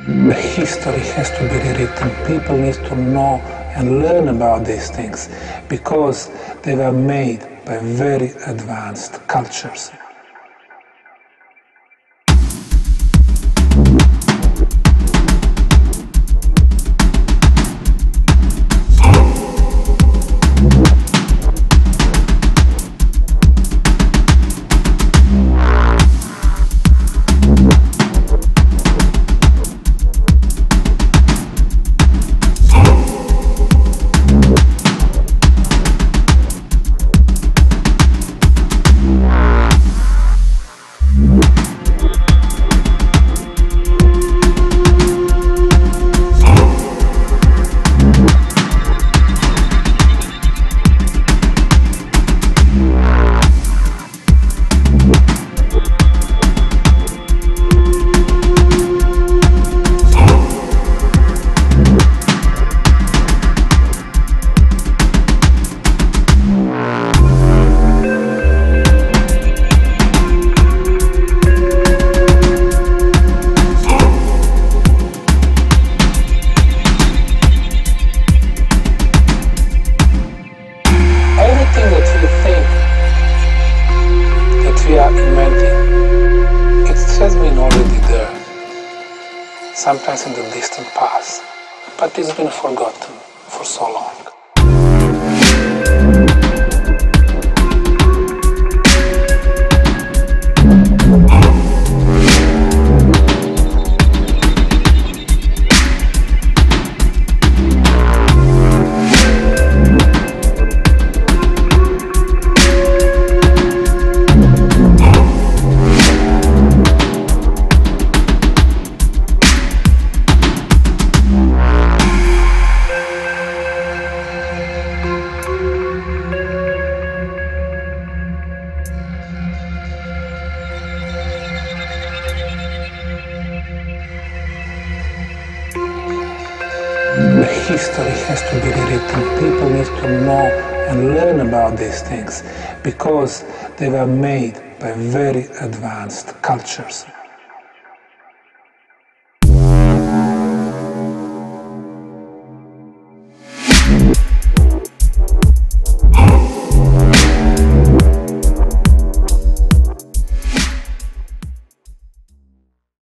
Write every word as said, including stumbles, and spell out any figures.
The history has to be rewritten. People need to know and learn about these things because they were made by very advanced cultures. Sometimes in the distant past, but it's been forgotten for so long. The history has to be rewritten. People need to know and learn about these things because they were made by very advanced cultures.